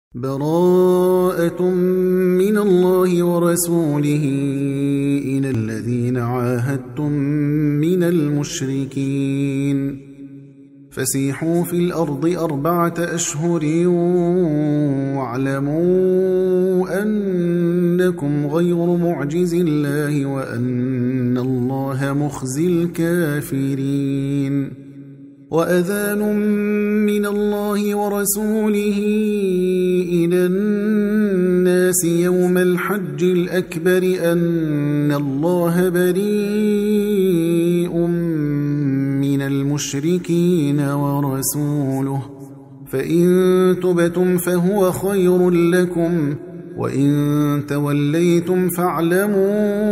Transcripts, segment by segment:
براءة من الله ورسوله إلى الذين عاهدتم من المشركين فسيحوا في الأرض 4 أشهر واعلموا أنكم غير معجز الله وأن الله مخزي الكافرين وأذان من الله ورسوله إلى الناس يوم الحج الأكبر أن الله بريء من المشركين ورسوله فإن تبتم فهو خير لكم وإن توليتم فاعلموا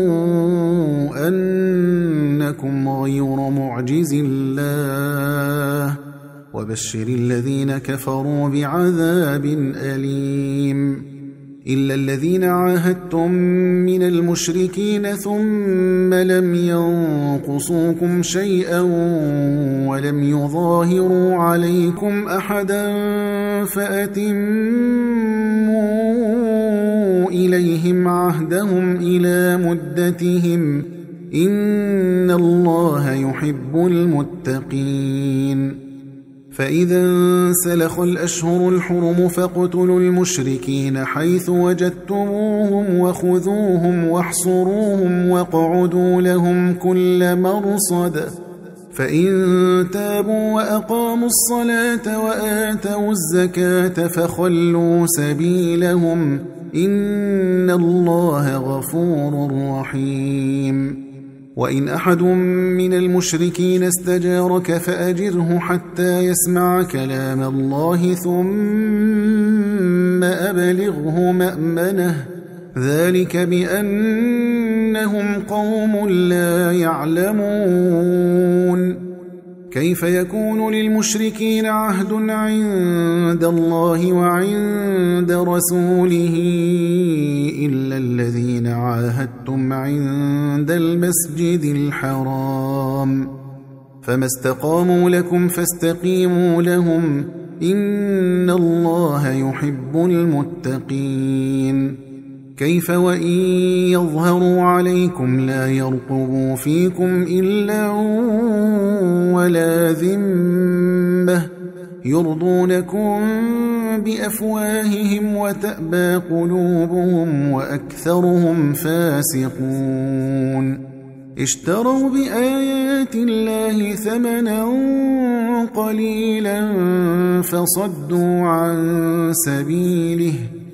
أنكم غير معجز الله وبشر الذين كفروا بعذاب أليم إلا الذين عاهدتم من المشركين ثم لم ينقصوكم شيئا ولم يظاهروا عليكم أحدا فأتموا إليهم عهدهم إلى مدتهم إن الله يحب المتقين فإذا انسلخ الأشهر الحرم فاقتلوا المشركين حيث وجدتموهم وخذوهم واحصروهم واقعدوا لهم كل مرصد فإن تابوا وأقاموا الصلاة وآتوا الزكاة فخلوا سبيلهم إن الله غفور رحيم وإن أحد من المشركين استجارك فأجره حتى يسمع كلام الله ثم أبلغه مأمنه ذلك بأنهم قوم لا يعلمون كيف يكون للمشركين عهد عند الله وعند رسوله إلا الذين عاهدتم عند المسجد الحرام فما استقاموا لكم فاستقيموا لهم إن الله يحب المتقين كيف وإن يظهروا عليكم لا يرقبوا فيكم إلا ولا ذمة يرضونكم بأفواههم وتأبى قلوبهم وأكثرهم فاسقون اشتروا بآيات الله ثمنا قليلا فصدوا عن سبيله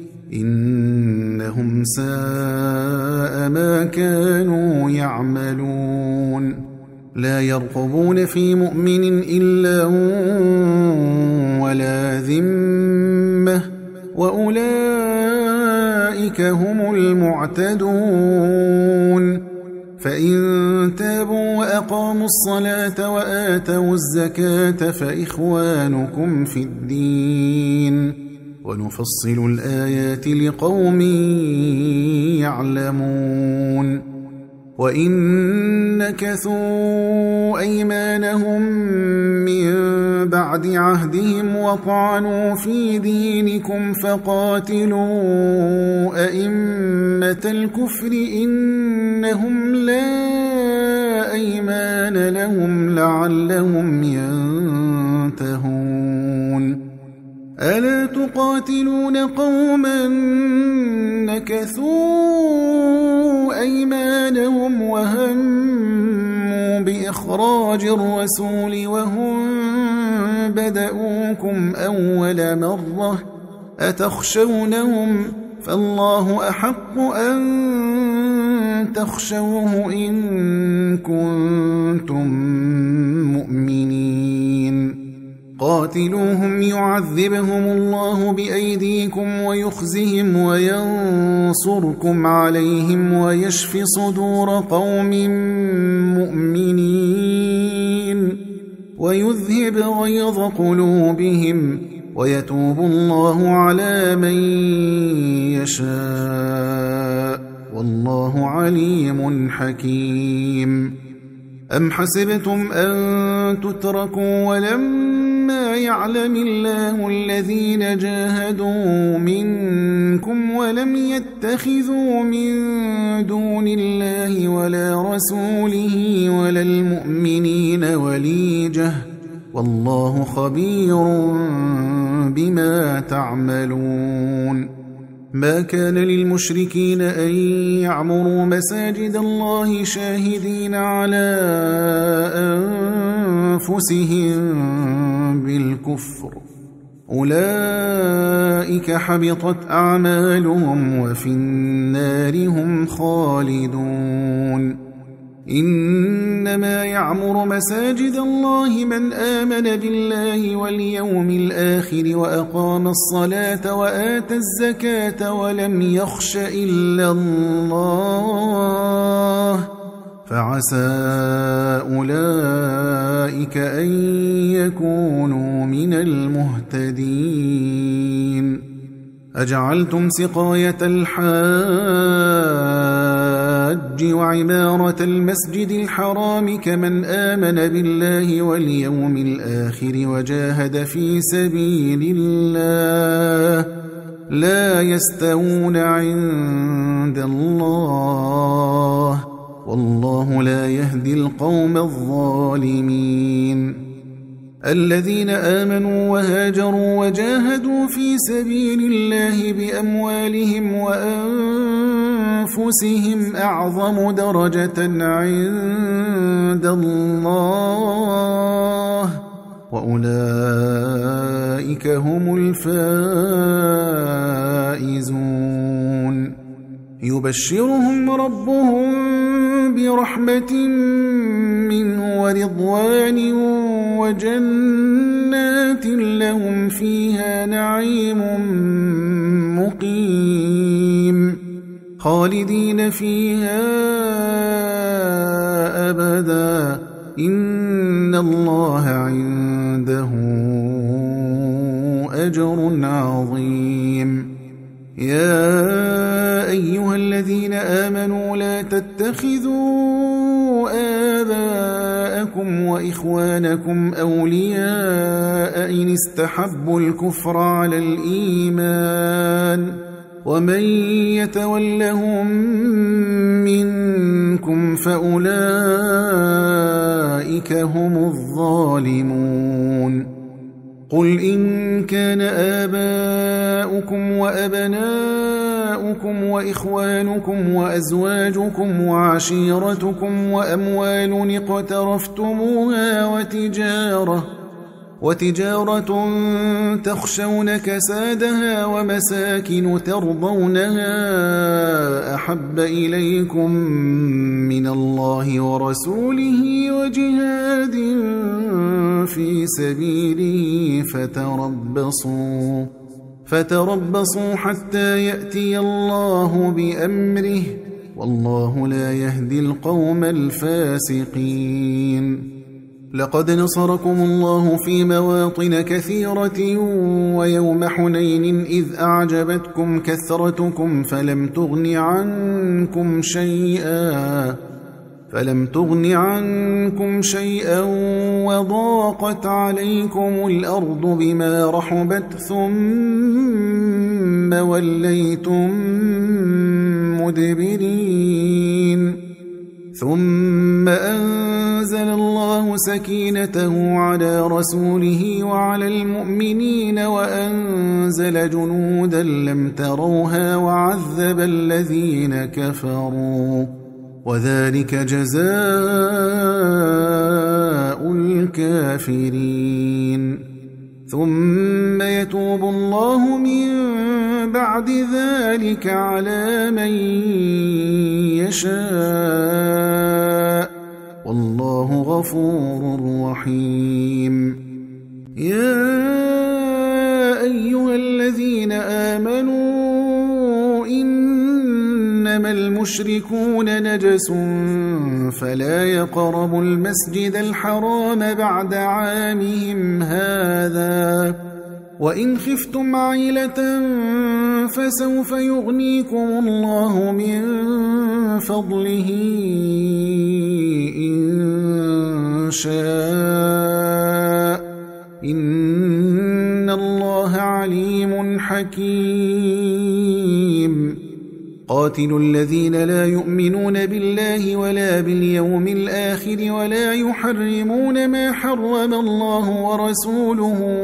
إنهم ساء ما كانوا يعملون لا يرقبون في مؤمن إلا ولا ذمة وأولئك هم المعتدون فإن تابوا وأقاموا الصلاة وآتوا الزكاة فإخوانكم في الدين ونفصل الآيات لقوم يعلمون وإن نكثوا أيمانهم من بعد عهدهم وطعنوا في دينكم فقاتلوا أئمة الكفر إنهم لا أيمان لهم لعلهم ينتهون ألا تقاتلون قوما نكثوا أيمانهم وهموا بإخراج الرسول وهم بدؤوكم أول مرة أتخشونهم فالله أحق أن تخشوه إن كنتم مؤمنين قاتلوهم يعذبهم الله بأيديكم ويخزهم وينصركم عليهم ويشف صدور قوم مؤمنين ويذهب غيظ قلوبهم ويتوب الله على من يشاء والله عليم حكيم أم حسبتم أن تتركوا ولم ولما يعلم الله الذين جاهدوا منكم ولم يتخذوا من دون الله ولا رسوله ولا المؤمنين وليجة والله خبير بما تعملون ما كان للمشركين أن يعمروا مساجد الله شاهدين على أنفسهم بالكفر أولئك حبطت أعمالهم وفي النار هم خالدون إنما يعمر مساجد الله من آمن بالله واليوم الآخر وأقام الصلاة وآتى الزكاة ولم يخش إلا الله فعسى أولئك أن يكونوا من المهتدين أجعلتم سقاية الحاج وعمارة المسجد الحرام كمن آمن بالله واليوم الآخر وجاهد في سبيل الله لا يستوون عند الله والله لا يهدي القوم الظالمين الذين آمنوا وهاجروا وجاهدوا في سبيل الله بأموالهم وأنفسهم أعظم درجة عند الله وأولئك هم الفائزون يبشرهم ربهم برحمة منه ورضوان وجنات لهم فيها نعيم مقيم خالدين فيها أبدا إن الله عنده أجر عظيم يا أيها الذين آمنوا لا تتخذوا آباءكم وإخوانكم أولياء إن استحبوا الكفر على الإيمان ومن يتولهم منكم فأولئك هم الظالمون قل إن كان آباؤكم وأبناؤكم وإخوانكم وأزواجكم وعشيرتكم وأموال اقترفتموها وتجارة تخشون كسادها ومساكن ترضونها أحب إليكم من الله ورسوله وجهاد في سبيله فتربصوا حتى يأتي الله بأمره والله لا يهدي القوم الفاسقين لقد نصركم الله في مواطن كثيرة ويوم حنين إذ أعجبتكم كثرتكم فلم تغن عنكم شيئا وضاقت عليكم الأرض بما رحبت ثم وليتم مدبرين ثم أنزل الله سكينته على رسوله وعلى المؤمنين وأنزل جنودا لم تروها وعذب الذين كفروا وذلك جزاء الكافرين ثم يتوب الله من بعد ذلك على من يشاء والله غفور رحيم يا أيها الذين آمنوا إنما المشركون نجس فلا يقربوا المسجد الحرام بعد عامهم هذا وإن خفتم عيلة فسوف يغنيكم الله من فضله إن شاء إن الله عليم حكيم قاتلوا الذين لا يؤمنون بالله ولا باليوم الآخر ولا يحرمون ما حرم الله ورسوله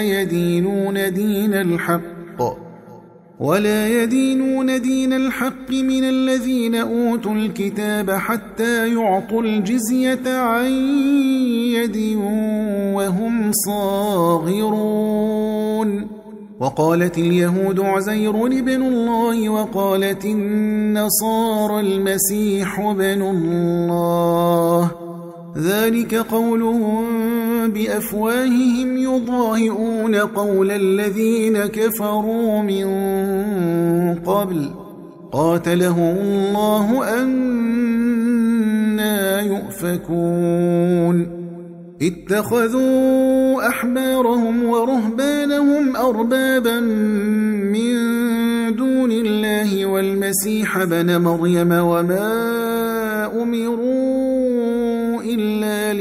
ولا يدينون دين الحق من الذين أوتوا الكتاب حتى يعطوا الجزية عن يد وهم صاغرون وقالت اليهود عزير ابن الله وقالت النصارى المسيح ابن الله ذلك قولهم بأفواههم يضاهئون قول الذين كفروا من قبل قاتلهم الله أنى يؤفكون اتخذوا أحبارهم ورهبانهم أربابا من دون الله والمسيح ابن مريم وما أمروا إلا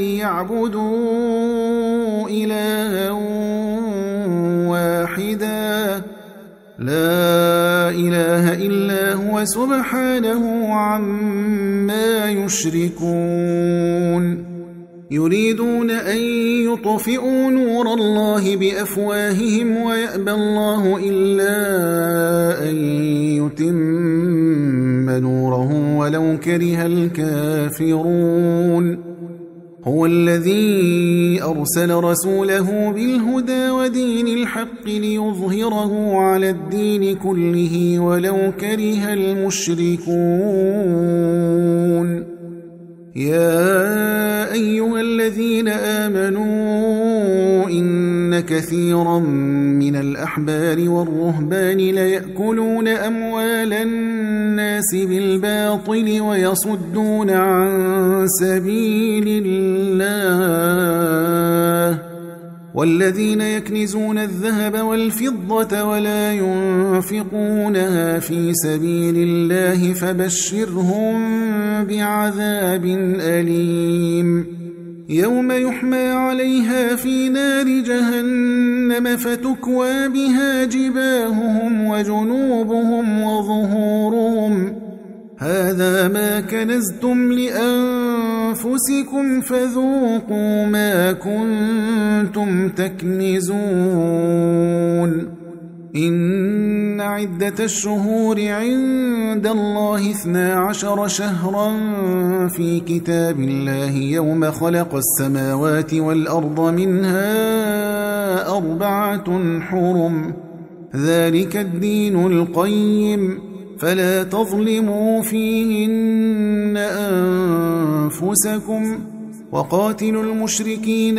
ليعبدوا إلها واحدا لا إله إلا هو سبحانه عما يشركون يريدون أن يطفئوا نور الله بأفواههم ويأبى الله إلا أن يتم نوره ولو كره الكافرون هو الذي أرسل رسوله بالهدى ودين الحق ليظهره على الدين كله ولو كره المشركون يا أيها الذين آمنوا إن كثيرا من الأحبار والرهبان ليأكلون أموال الناس بالباطل ويصدون عن سبيل الله والذين يكنزون الذهب والفضة ولا ينفقونها في سبيل الله فبشرهم بعذاب أليم يوم يحمى عليها في نار جهنم فتكوى بها جباههم وجنوبهم وظهورهم هذا ما كنزتم لأنفسكم فذوقوا ما كنتم تكنزون إن عدة الشهور عند الله 12 شهرا في كتاب الله يوم خلق السماوات والأرض منها 4 حرم ذلك الدين القيم فلا تظلموا فيهن أنفسكم وقاتلوا المشركين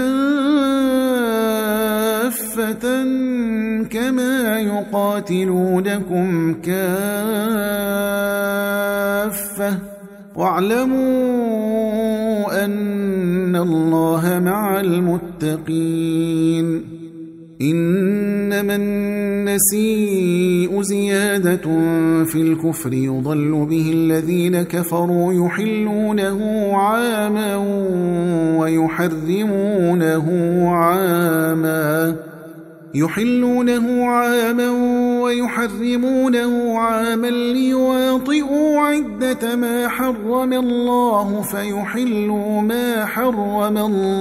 كافة كما يقاتلونكم كافة واعلموا أن الله مع المتقين إنما النسيء زيادة في الكفر يضل به الذين كفروا يحلونه عاما ويحرمونه عاما ليواطئوا عدة ما حرم الله فيحلوا ما حرم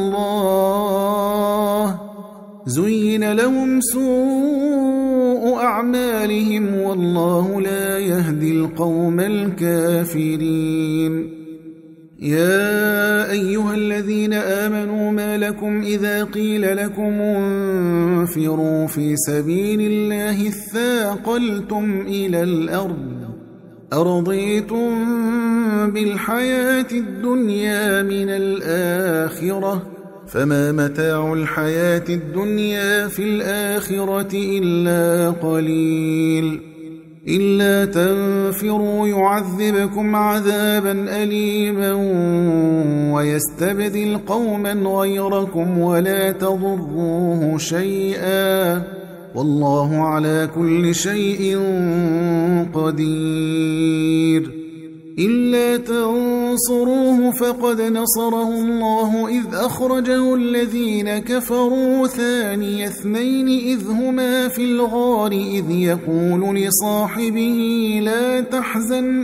الله زين لهم سوء أعمالهم والله لا يهدي القوم الكافرين يا أيها الذين آمنوا ما لكم إذا قيل لكم انفروا في سبيل الله اثاقلتم إلى الأرض أرضيتم بالحياة الدنيا من الآخرة فما متاع الحياة الدنيا في الآخرة إلا قليل إلا تنفروا يعذبكم عذابا أليما ويستبدل قوما غيركم ولا تضروه شيئا والله على كل شيء قدير إلا تنصروه فقد نصره الله إذ أخرجه الذين كفروا ثاني اثنين إذ هما في الغار إذ يقول لصاحبه لا تحزن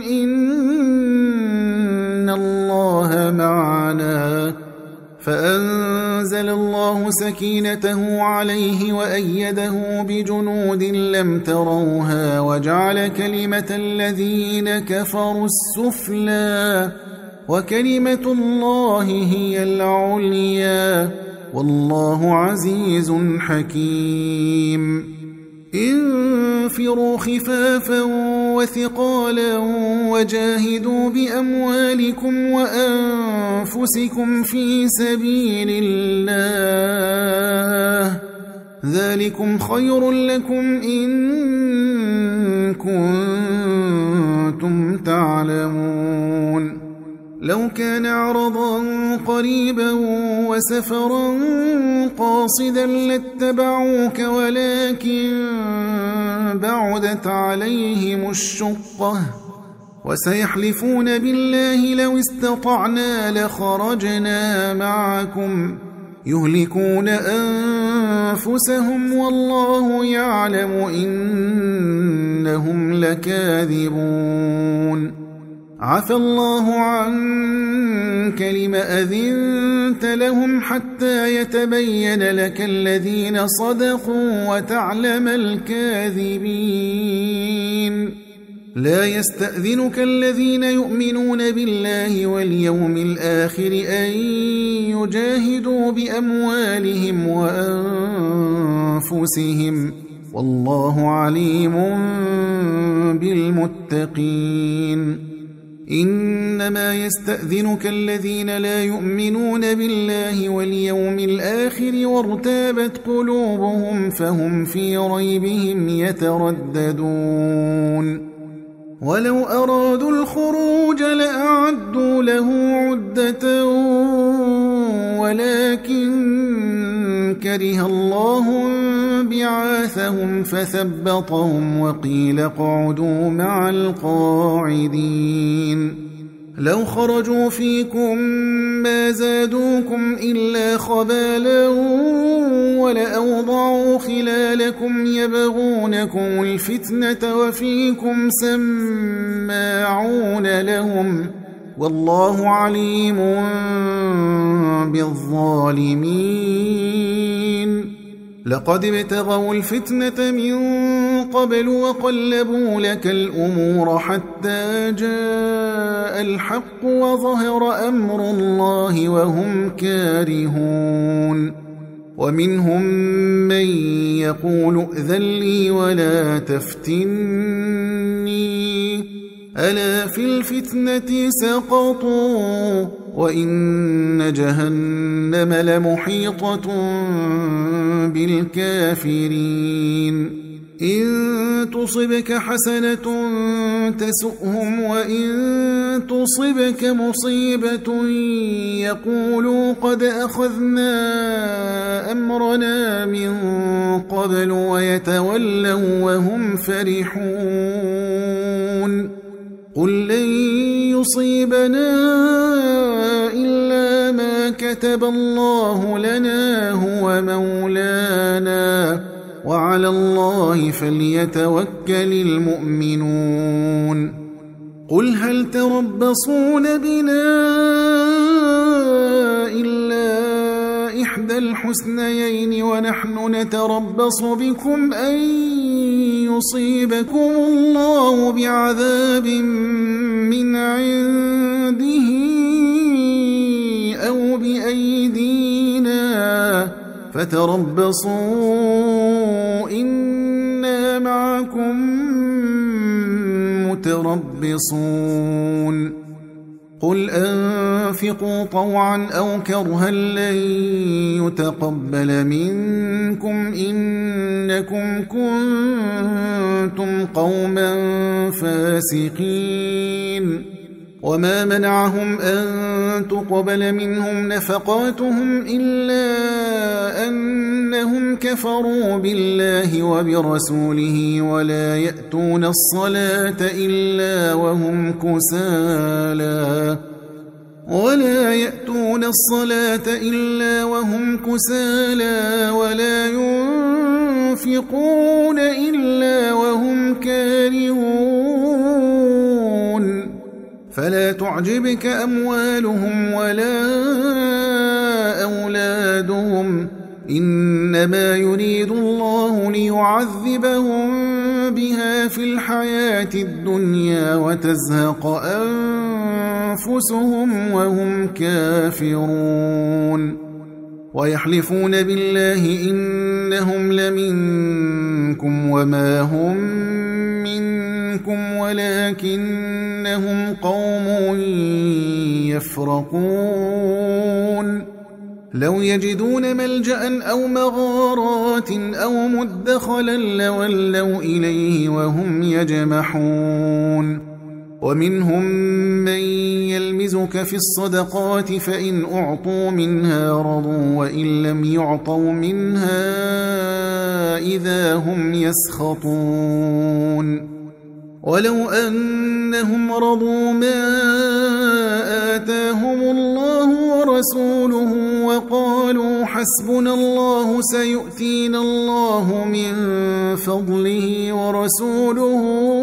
إن الله معنا فأنزل الله سكينته عليه وأيده بجنود لم تروها وجعل كلمة الذين كفروا السفلى وكلمة الله هي العليا والله عزيز حكيم انفروا خفافا وثقالا وجاهدوا بأموالكم وأنفسكم في سبيل الله ذلكم خير لكم إن كنتم تعلمون لو كان عرضا قريبا وسفرا قاصدا لاتبعوك ولكن بعدت عليهم الشقة وسيحلفون بالله لو استطعنا لخرجنا معكم يهلكون أنفسهم والله يعلم إنهم لكاذبون عفى الله عنك لم أذنت لهم حتى يتبين لك الذين صدقوا وتعلم الكاذبين لا يستأذنك الذين يؤمنون بالله واليوم الآخر أن يجاهدوا بأموالهم وأنفسهم والله عليم بالمتقين إنما يستأذنك الذين لا يؤمنون بالله واليوم الآخر وارتابت قلوبهم فهم في ريبهم يترددون ولو أرادوا الخروج لأعدوا له عدة ولكن كره الله بعاثهم فثبطهم وقيل اقعدوا مع القاعدين لو خرجوا فيكم ما زادوكم إلا خبالا ولأوضعوا خلالكم يبغونكم الفتنة وفيكم سماعون لهم والله عليم بالظالمين لقد ابتغوا الفتنة من قبل وقلبوا لك الأمور حتى جاء الحق وظهر أمر الله وهم كارهون ومنهم من يقول ائذن لي ولا تفتني ألا في الفتنة سقطوا وإن جهنم لمحيطة بالكافرين إن تصبك حسنة تسؤهم وإن تصبك مصيبة يقولوا قد أخذنا أمرنا من قبل ويتولوا وهم فرحون قل لن يصيبنا إلا ما كتب الله لنا هو مولانا وعلى الله فليتوكل المؤمنون قل هل تربصون بنا إلا إحدى الحسنيين ونحن نتربص بكم أن يصيبكم الله بعذاب من عنده أو بأيدينا فتربصوا إنا معكم متربصون قل أنفقوا طوعا أو كرها لن يتقبل منكم إنكم كنتم قوما فاسقين وما منعهم أن تقبل منهم نفقاتهم إلا أنهم كفروا بالله وبرسوله ولا يأتون الصلاة إلا وهم كسالى ولا ينفقون إلا وهم كارهون فلا تعجبك أموالهم ولا أولادهم إنما يريد الله ليعذبهم بها في الحياة الدنيا وتزهق أنفسهم وهم كافرون ويحلفون بالله إنهم لمنكم وما هم منكم ولكنهم قوم يفرقون لو يجدون ملجأ أو مغارات أو مدخلا لولوا إليه وهم يجمحون ومنهم من يلمزك في الصدقات فإن أعطوا منها رضوا وإن لم يعطوا منها إذا هم يسخطون ولو أنهم رضوا ما آتاهم الله ورسوله وقالوا حسبنا الله سيؤتينا الله من فضله ورسوله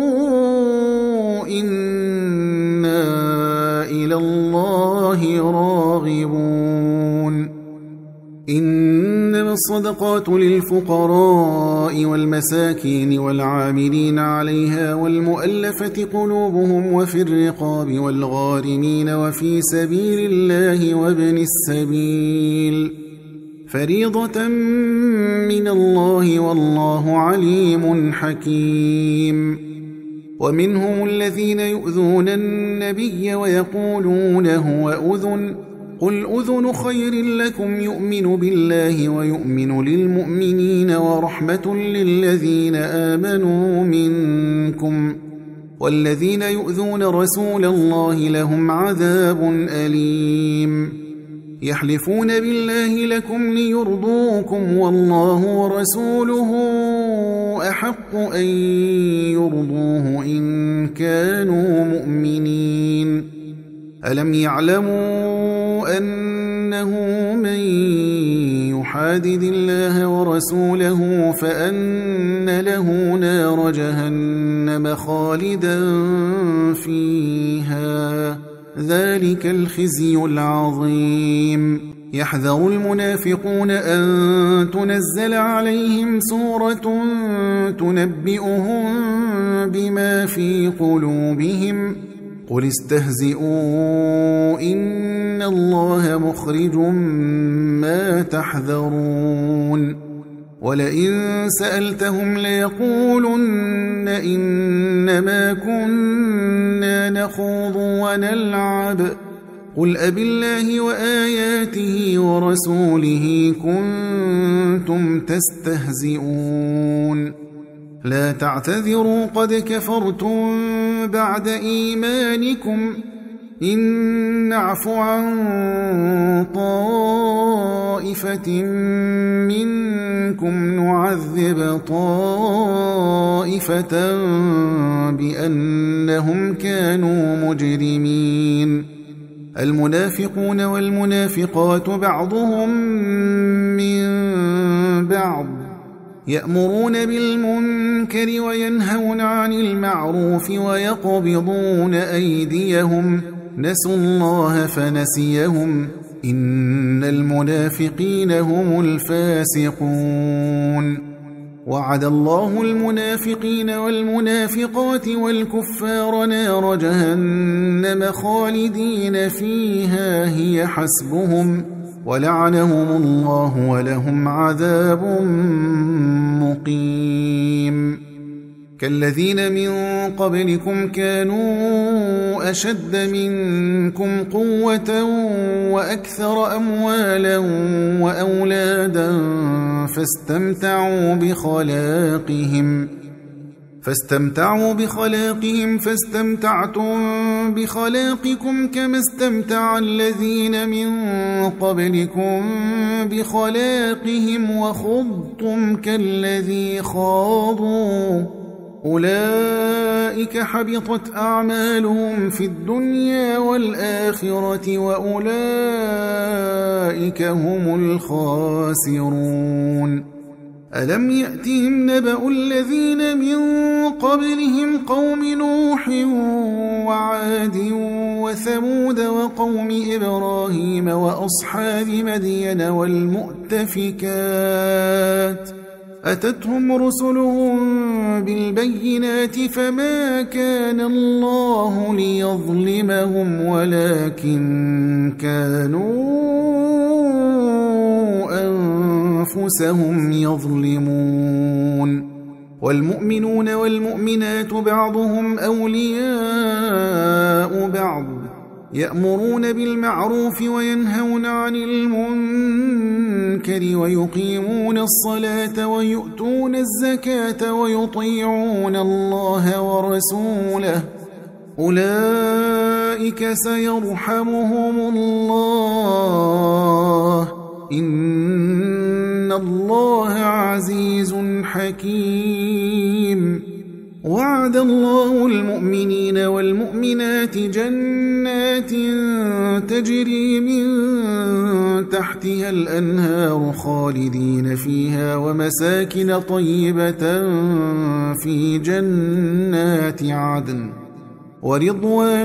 إنا إلى الله راغبون إنما الصدقات للفقراء والمساكين والعاملين عليها والمؤلفة قلوبهم وفي الرقاب والغارمين وفي سبيل الله وابن السبيل فريضة من الله والله عليم حكيم ومنهم الذين يؤذون النبي ويقولون هو أذن قل أذن خير لكم يؤمن بالله ويؤمن للمؤمنين ورحمة للذين آمنوا منكم والذين يؤذون رسول الله لهم عذاب أليم يحلفون بالله لكم ليرضوكم والله ورسوله أحق أن يرضوه إن كانوا مؤمنين ألم يعلموا أنه من يحادد الله ورسوله فأن له نار جهنم خالدا فيها ذلك الخزي العظيم يحذر المنافقون أن تنزل عليهم سورة تنبئهم بما في قلوبهم قل استهزئوا إن الله مخرج ما تحذرون ولئن سألتهم ليقولن إنما كنا نخوض ونلعب قل أبالله وآياته ورسوله كنتم تستهزئون لا تعتذروا قد كفرتم بعد إيمانكم إن نعف عن طائفة منكم نعذب طائفة بأنهم كانوا مجرمين المنافقون والمنافقات بعضهم من بعض يأمرون بالمنكر وينهون عن المعروف ويقبضون أيديهم نسوا الله فنسيهم إن المنافقين هم الفاسقون وعد الله المنافقين والمنافقات والكفار نار جهنم خالدين فيها هي حسبهم ولعنهم الله ولهم عذاب مقيم كالذين من قبلكم كانوا أشد منكم قوة وأكثر أموالا وأولادا فاستمتعوا فاستمتعوا بخلاقهم فاستمتعتم بخلاقكم كما استمتع الذين من قبلكم بخلاقهم وخضتم كالذي خاضوا أولئك حبطت أعمالهم في الدنيا والآخرة وأولئك هم الخاسرون ألم يأتهم نبأ الذين من قبلهم قوم نوح وعاد وثمود وقوم إبراهيم وأصحاب مدين والمؤتفكات أتتهم رسلهم بالبينات فما كان الله ليظلمهم ولكن كانوا أنفسهم يظلمون والمؤمنون والمؤمنات بعضهم أولياء بعض يأمرون بالمعروف وينهون عن المنكر ويقيمون الصلاة ويؤتون الزكاة ويطيعون الله ورسوله أولئك سيرحمهم الله إن الله عزيز حكيم وعد الله المؤمنين والمؤمنات جنات تجري من تحتها الأنهار خالدين فيها ومساكن طيبة في جنات عدن ورضوان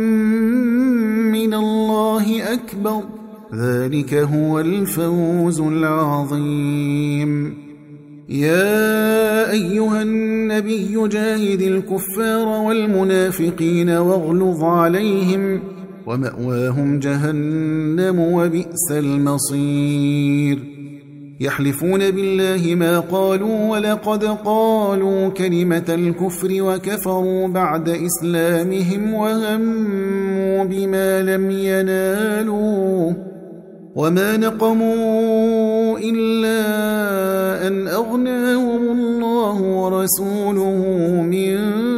من الله أكبر ذلك هو الفوز العظيم يا أيها النبي جاهد الكفار والمنافقين واغلظ عليهم ومأواهم جهنم وبئس المصير يحلفون بالله ما قالوا ولقد قالوا كلمة الكفر وكفروا بعد إسلامهم وهموا بما لم ينالوا وما نقموا إلا أن أغناهم الله ورسوله من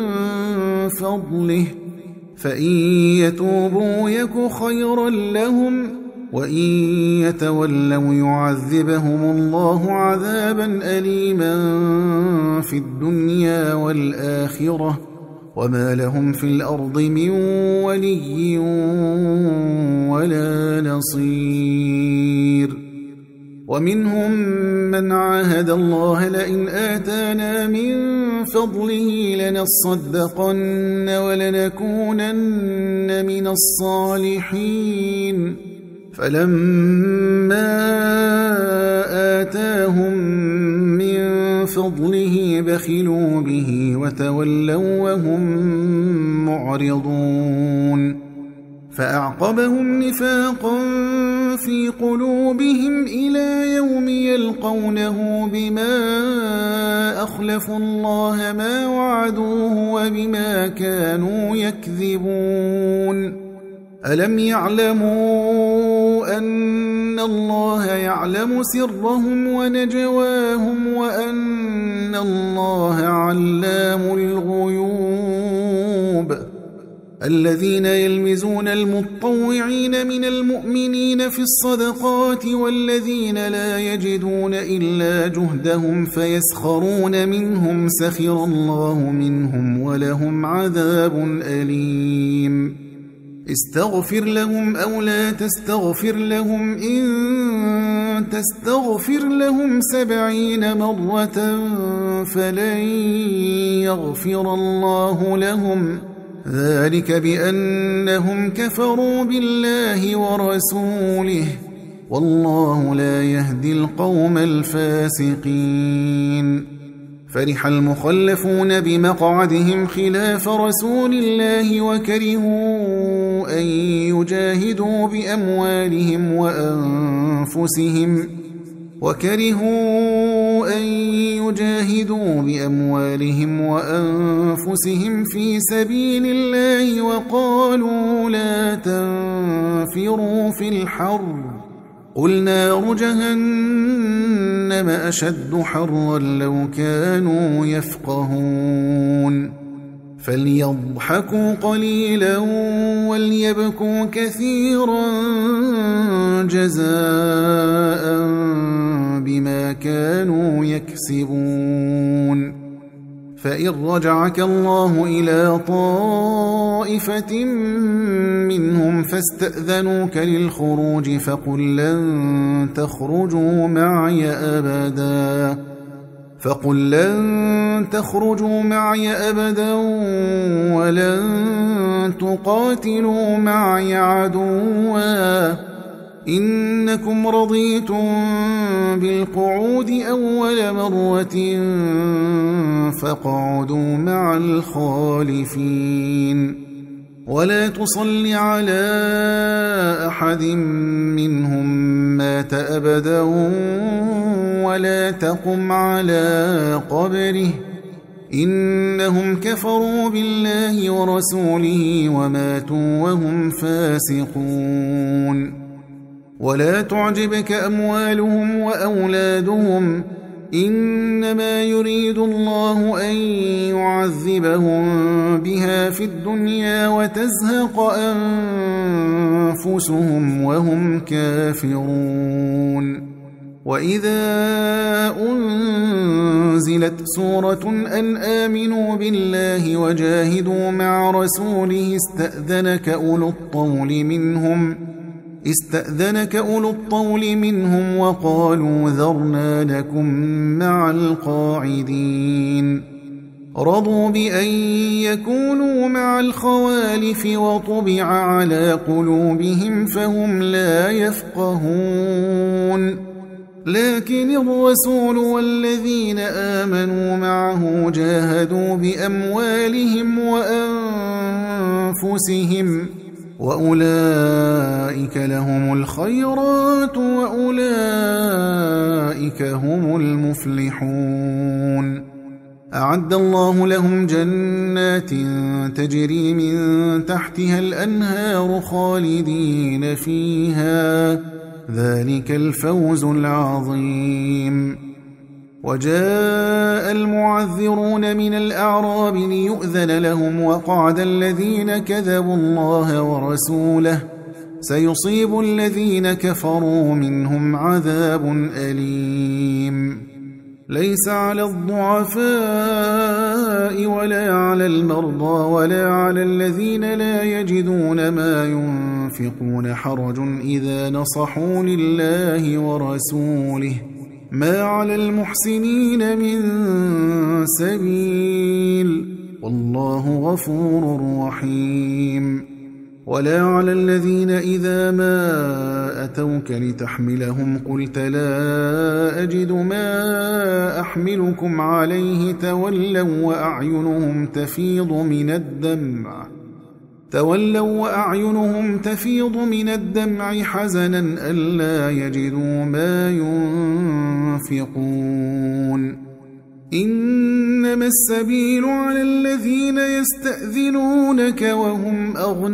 فضله فإن يتوبوا يك خيرا لهم وإن يتولوا يعذبهم الله عذابا أليما في الدنيا والآخرة وما لهم في الأرض من ولي ولا نصير ومنهم من عاهد الله لئن آتانا من فضله لنصدقن ولنكونن من الصالحين فلما آتاهم من فضله بخلوا به وتولوا وهم معرضون فأعقبهم نفاقا في قلوبهم إلى يوم يلقونه بما أخلفوا الله ما وعدوه وبما كانوا يكذبون ألم يعلموا أن الله يعلم سرهم ونجواهم وأن الله علام الغيوب الذين يلمزون المطوعين من المؤمنين في الصدقات والذين لا يجدون إلا جهدهم فيسخرون منهم سخر الله منهم ولهم عذاب أليم استغفر لهم أو لا تستغفر لهم إن تستغفر لهم 70 مرة فلن يغفر الله لهم ذلك بأنهم كفروا بالله ورسوله والله لا يهدي القوم الفاسقين فرح المخلفون بمقعدهم خلاف رسول الله وكرهوا أن يجاهدوا بأموالهم وأنفسهم في سبيل الله وقالوا لا تنفروا في الحر قُلْ نَارُ جَهَنَّمَ أَشَدُّ حَرًّا لَّوْ كَانُوا يَفْقَهُونَ فَلْيَضْحَكُوا قَلِيلًا وَلْيَبْكُوا كَثِيرًا جَزَاءً بِمَا كَانُوا يَكْسِبُونَ فَإِن رَّجَعَكَ اللَّهُ إِلَىٰ طَائِفَةٍ مِّنْهُمْ فَاسْتَأْذَنُوكَ لِلْخُرُوجِ فَقُل لَّن تخرجوا معي أبدا ولن تقاتلوا معي عدوا إنكم رضيتم بالقعود أول مرة فاقعدوا مع الخالفين ولا تصل على أحد منهم مات أبدا ولا تقم على قبره إنهم كفروا بالله ورسوله وماتوا وهم فاسقون ولا تعجبك أموالهم وأولادهم إنما يريد الله أن يعذبهم بها في الدنيا وتزهق أنفسهم وهم كافرون وإذا أنزلت سورة أن آمنوا بالله وجاهدوا مع رسوله استأذنك أولو الطول منهم وقالوا ذرنا لكم مع القاعدين رضوا بأن يكونوا مع الخوالف وطبع على قلوبهم فهم لا يفقهون لكن الرسول والذين آمنوا معه جاهدوا بأموالهم وأنفسهم وأولئك لهم الخيرات وأولئك هم المفلحون أعد الله لهم جنات تجري من تحتها الأنهار خالدين فيها ذلك الفوز العظيم وجاء المعذرون من الأعراب ليؤذن لهم وقعد الذين كذبوا الله ورسوله سيصيب الذين كفروا منهم عذاب أليم ليس على الضعفاء ولا على المرضى ولا على الذين لا يجدون ما ينفقون حرج إذا نصحوا لله ورسوله ما على المحسنين من سبيل والله غفور رحيم ولا على الذين إذا ما أتوك لتحملهم قلت لا أجد ما أحملكم عليه تولوا وأعينهم تفيض من الدمع حزنا ألا يجدوا ما ينفقون إنما السبيل على الذين يستأذنونك وهم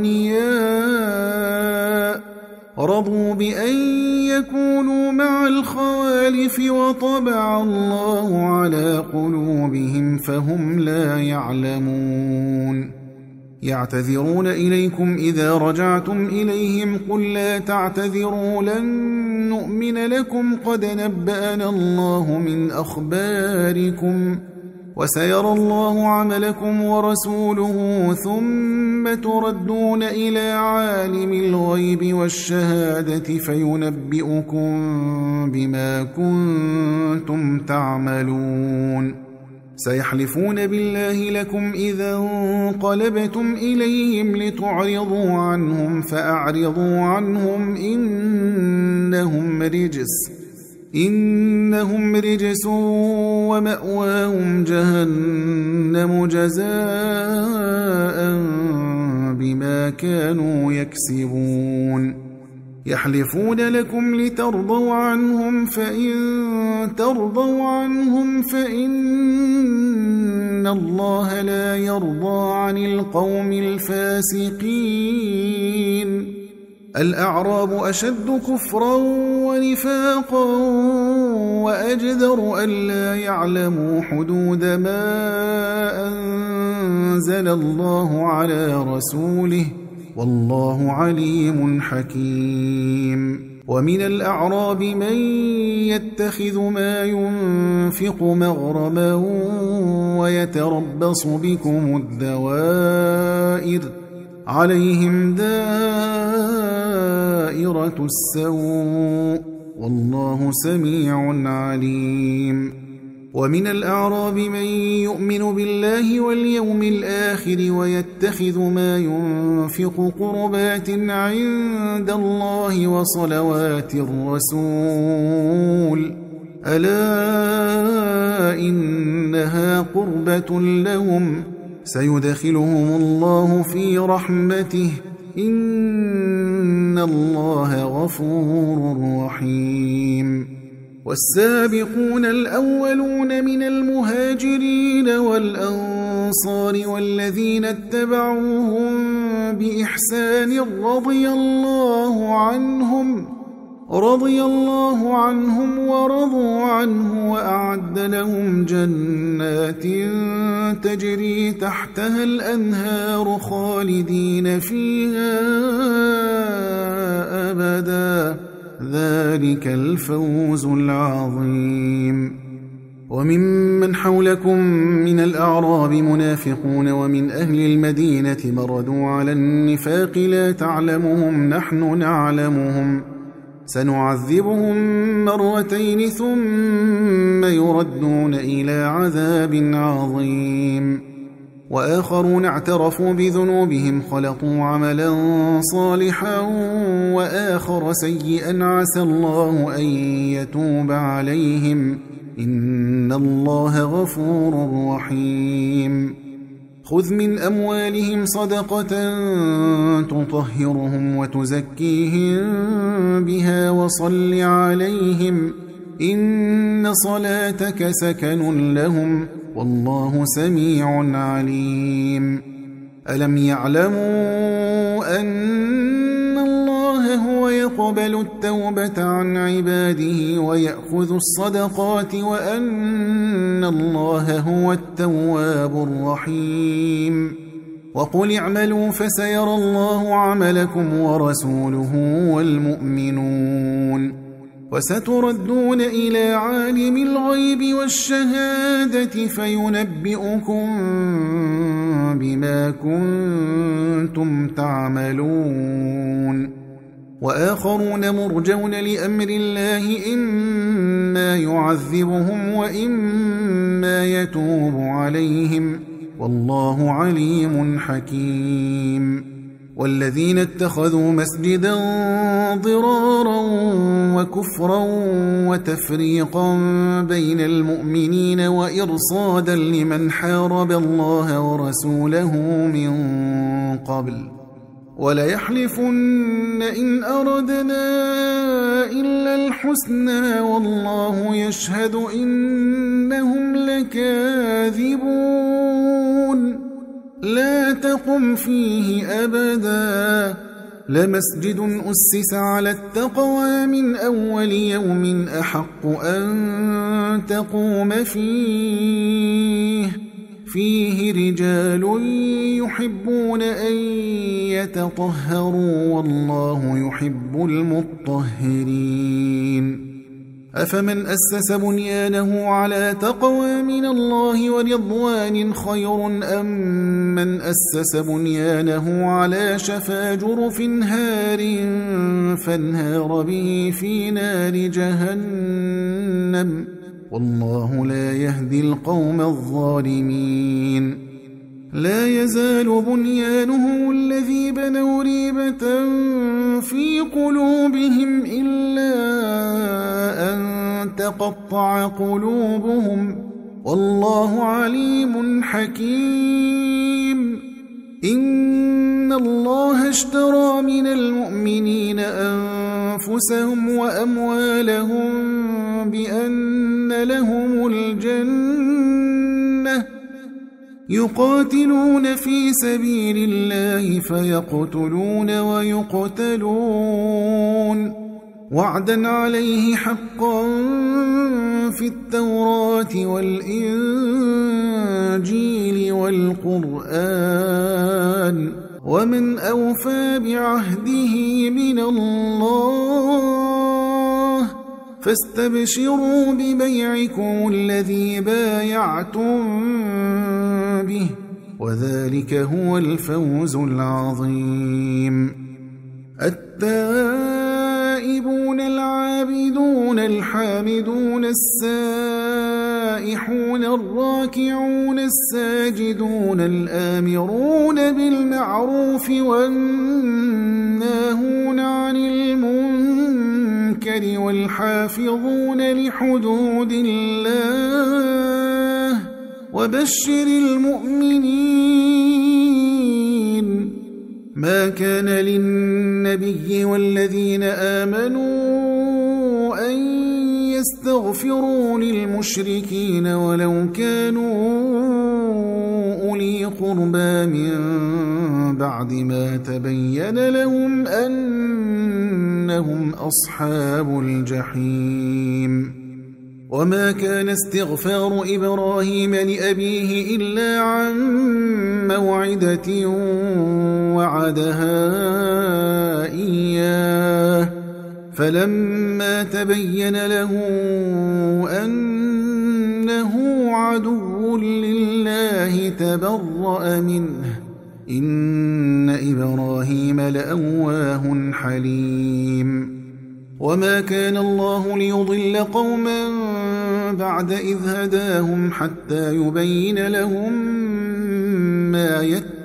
أغنياء رضوا بأن يكونوا مع الخوالف وطبع الله على قلوبهم فهم لا يعلمون يعتذرون إليكم إذا رجعتم إليهم قل لا تعتذروا لن نؤمن لكم قد نبأنا الله من أخباركم وسيرى الله عملكم ورسوله ثم تردون إلى عالم الغيب والشهادة فينبئكم بما كنتم تعملون سيحلفون بالله لكم إذا انقلبتم إليهم لتعرضوا عنهم فأعرضوا عنهم إنهم رجس ومأواهم جهنم جزاء بما كانوا يكسبون يحلفون لكم لترضوا عنهم فإن ترضوا عنهم فإن الله لا يرضى عن القوم الفاسقين الأعراب أشد كفرا ونفاقا وأجدر ألا يعلموا حدود ما أنزل الله على رسوله والله عليم حكيم ومن الأعراب من يتخذ ما ينفق مغرما ويتربص بكم الدوائر عليهم دائرة السوء والله سميع عليم ومن الأعراب من يؤمن بالله واليوم الآخر ويتخذ ما ينفق قربات عند الله وصلوات الرسول ألا إنها قربة لهم سيدخلهم الله في رحمته إن الله غفور رحيم والسابقون الأولون من المهاجرين والأنصار والذين اتبعوهم بإحسان رضي الله عنهم ورضوا عنه وأعد لهم جنات تجري تحتها الأنهار خالدين فيها أبدا ذلك الفوز العظيم وممن حولكم من الأعراب منافقون ومن أهل المدينة مردوا على النفاق لا تعلمهم نحن نعلمهم سنعذبهم مرتين ثم يردون إلى عذاب عظيم وآخرون اعترفوا بذنوبهم خلطوا عملا صالحا وآخر سيئا عسى الله أن يتوب عليهم إن الله غفور رحيم خذ من أموالهم صدقة تطهرهم وتزكيهم بها وصل عليهم إن صلاتك سكن لهم والله سميع عليم ألم يعلموا أن الله هو يقبل التوبة عن عباده ويأخذ الصدقات وأن الله هو التواب الرحيم وقل اعملوا فسيرى الله عملكم ورسوله والمؤمنون وستردون إلى عالم الغيب والشهادة فينبئكم بما كنتم تعملون وآخرون مرجون لأمر الله إما يعذبهم وإما يتوب عليهم والله عليم حكيم والذين اتخذوا مسجدا ضرارا وكفرا وتفريقا بين المؤمنين وإرصادا لمن حارب الله ورسوله من قبل وليحلفن إن أردنا إلا الحسنى والله يشهد إنهم لكاذبون لا تقم فيه أبدا لمسجد أسس على التقوى من أول يوم أحق أن تقوم فيه رجال يحبون أن يتطهروا والله يحب المطهرين أفمن أسس بنيانه على تقوى من الله ورضوان خير أم من أسس بنيانه على شفا جرف هار فانهار به في نار جهنم والله لا يهدي القوم الظالمين لا يزال بنيانهم الذي بنوا ريبة في قلوبهم إلا أن تقطع قلوبهم والله عليم حكيم إن الله اشترى من المؤمنين أنفسهم وأموالهم بأن لهم الجنة يقاتلون في سبيل الله فيقتلون ويقتلون وعدا عليه حقا في التوراة والإنجيل والقرآن ومن أوفى بعهده من الله فاستبشروا ببيعكم الذي بايعتم به وذلك هو الفوز العظيم. التائبون العابدون الحامدون السائحون الراكعون الساجدون الآمرون بالمعروف والناهون عن المنكر والحافظون لحدود الله وبشر المؤمنين. ما كان للنبي والذين آمنوا أن يستغفروا للمشركين ولو كانوا أولي قربى من بعد ما تبين لهم أنهم أصحاب الجحيم. وما كان استغفار إبراهيم لأبيه إلا عن موعدة وعدها إياه فلما تبين له أنه عدو لله تبرأ منه إن إبراهيم لأواه حليم. وما كان الله ليضل قوما بعد إذ هداهم حتى يبين لهم ما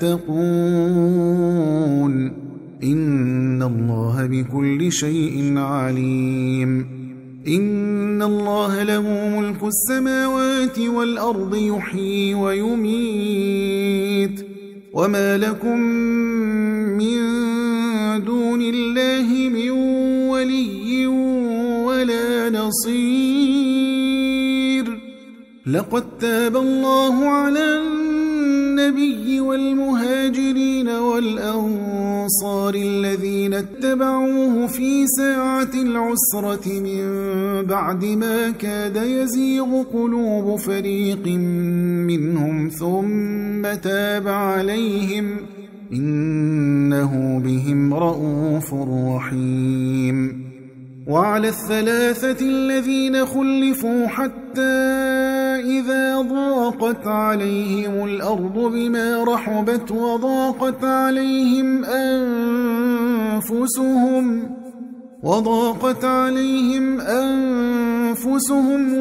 يتقون إن الله بكل شيء عليم. إن الله له ملك السماوات والأرض يحيي ويميت وما لكم من دون الله من ولي ولا نصير. لقد تاب الله على النبي والمهاجرين والأنصار الذين اتبعوه في ساعة العسرة من بعد ما كاد يزيغ قلوب فريق منهم ثم تاب عليهم إنه بهم رءوف رحيم. وعلى الثلاثة الذين خلفوا حتى إذا ضاقت عليهم الأرض بما رحبت وضاقت عليهم أنفسهم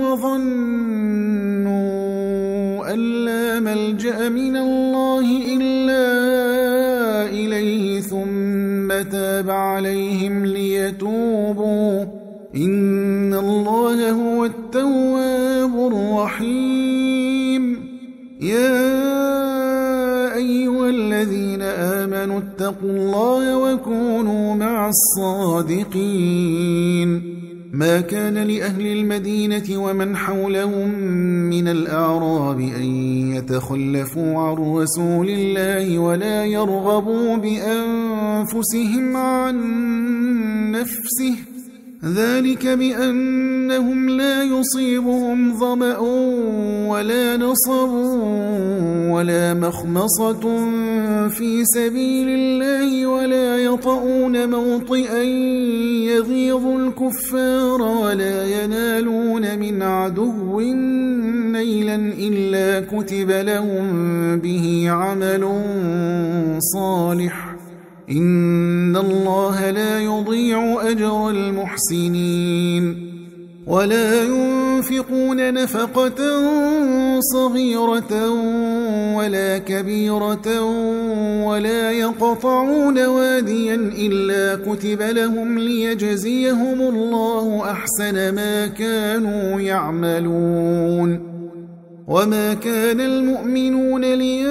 وظنوا أن لا ملجأ من الله إلا إليه ثم تاب عليهم ليتوبوا إن الله هو التواب الرحيم. يا أيها الذين آمنوا اتقوا الله وكونوا مع الصادقين. ما كان لأهل المدينة ومن حولهم من الأعراب أن يتخلفوا عن رسول الله ولا يرغبوا بأنفسهم عن نفسه ذلك بأنهم لا يصيبهم ظمأ ولا نصب ولا مخمصة في سبيل الله ولا يطؤون موطئا يغيظ الكفار ولا ينالون من عدو نيلا إلا كتب لهم به عمل صالح إن الله لا يضيع أجر المحسنين. ولا ينفقون نفقة صغيرة ولا كبيرة ولا يقطعون واديا إلا كتب لهم ليجزيهم الله أحسن ما كانوا يعملون. وما كان المؤمنون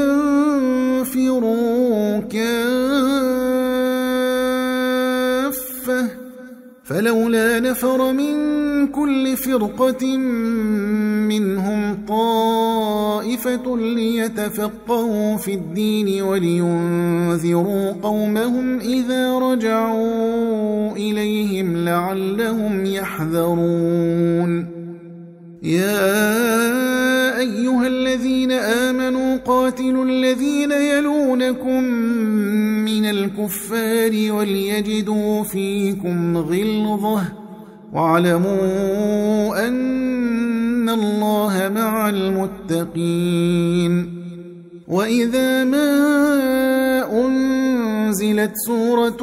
لينفروا كافة فلولا نفر من كل فرقة منهم طائفة ليتفقهوا في الدين ولينذروا قومهم إذا رجعوا إليهم لعلهم يحذرون. يا أيها الذين آمنوا قاتلوا الذين يلونكم من الكفار وليجدوا فيكم غلظة واعلموا أن الله مع المتقين. وإذا ما أنزلت سورة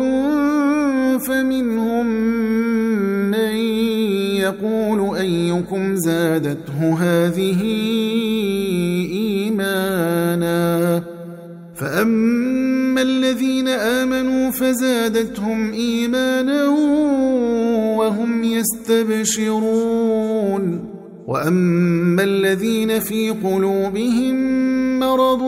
فمنهم من يقول أيكم زادته هذه إيمانا فأما الذين آمنوا فزادتهم إيمانا وهم يستبشرون وأما الذين في قلوبهم مرض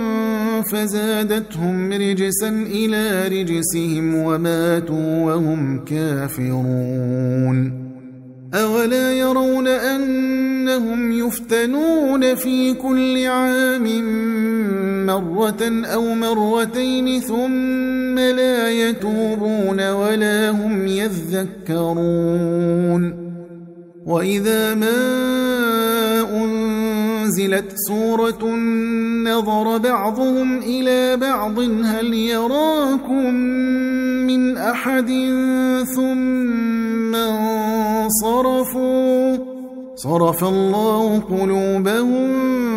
فزادتهم رجسا إلى رجسهم وماتوا وهم كافرون. أولا يرون أنهم يفتنون في كل عام مرة أو مرتين ثم لا يتوبون ولا هم يذكرون. وإذا ما أنزلت سورة نظر بعضهم إلى بعض هل يراكم من أحد ثم انصرفوا صرف الله قلوبهم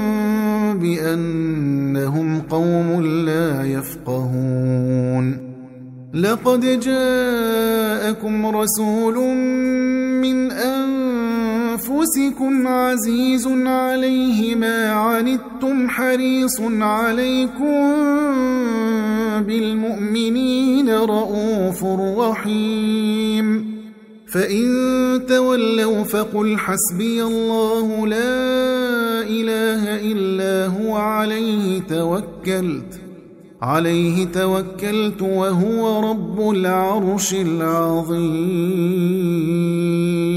بأنهم قوم لا يفقهون. لقد جاءكم رسول من أنفسكم عزيز عليه ما عنتم حريص عليكم بالمؤمنين رؤوف رحيم. فإن تولوا فقل حسبي الله لا إله إلا هو عليه توكلت وهو رب العرش العظيم.